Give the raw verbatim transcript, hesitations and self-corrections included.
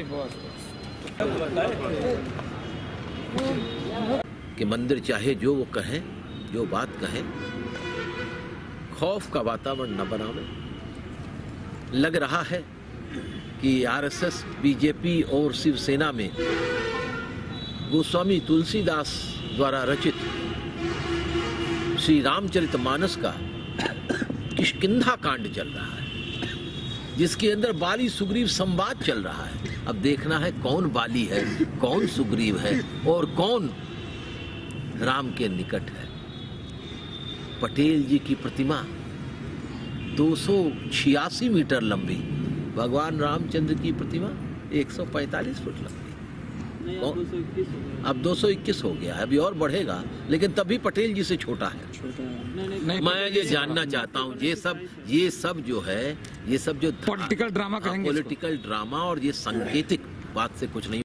कि मंदिर चाहे जो वो कहे, जो बात कहे, खौफ का वातावरण न बनावे। लग रहा है कि आरएसएस, बीजेपी और शिवसेना में गोस्वामी तुलसीदास द्वारा रचित श्री रामचरितमानस का किष्किंधा कांड चल रहा है, जिसके अंदर बाली सुग्रीव संवाद चल रहा है। अब देखना है कौन बाली है, कौन सुग्रीव है और कौन राम के निकट है। पटेल जी की प्रतिमा दो सौ छियासी मीटर लंबी, भगवान रामचंद्र की प्रतिमा एक सौ पैंतालीस फुट लंबी। अब दो सौ इक्कीस हो गया है, अभी और बढ़ेगा, लेकिन तभी पटेल जी से छोटा है। नहीं, मैं ये जानना चाहता हूँ, ये सब ये सब जो है, ये सब जो पॉलिटिकल ड्रामा कहेंगे, पॉलिटिकल ड्रामा और ये सांकेतिक बात से कुछ नहीं